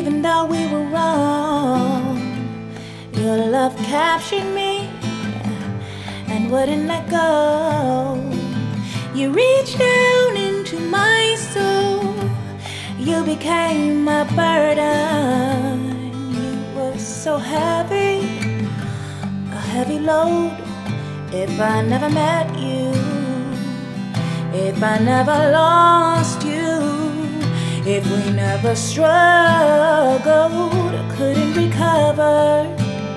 even though we were wrong. Your love captured me and wouldn't let go. You reached down into my soul. You became my burden. You were so heavy, a heavy load. If I never met you, if I never lost you, if we never struggled, I couldn't recover.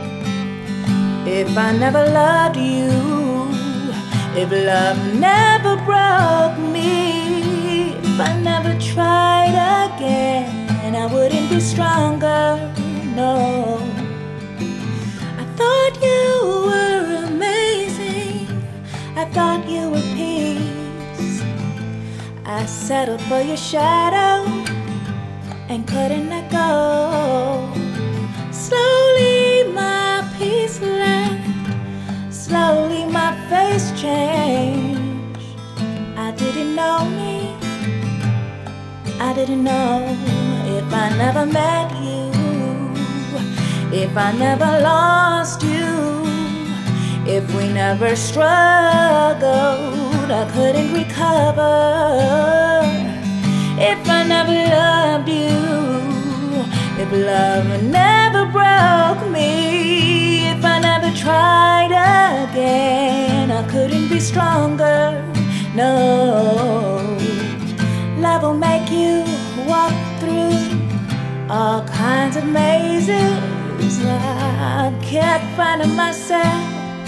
If I never loved you, if love never broke me, if I never tried again, I wouldn't be stronger, no. I thought you were amazing, I thought you were peace. I settled for your shadow and couldn't let go. Slowly my peace left, slowly my face changed. I didn't know me, I didn't know. If I never met you, if I never lost you, if we never struggled, I couldn't recover. If I never loved you, if love never broke me, if I never tried again, I couldn't be stronger, no. Love will make you walk through all kinds of mazes. I kept finding myself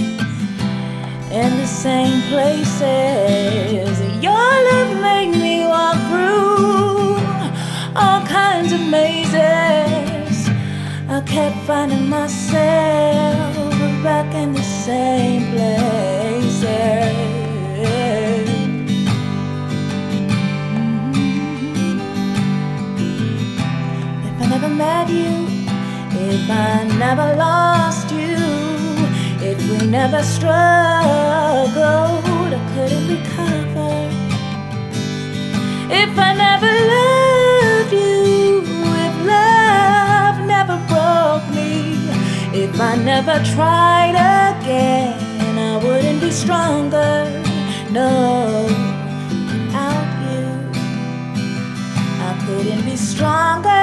in the same places. Your love made me walk through all kinds of mazes. I kept finding myself back in the same places. If I never met you, if I never lost you, if we never struggled, I couldn't recover. If I never loved you, if love never broke me, if I never tried again, I wouldn't be stronger, no. Without you, I couldn't be stronger.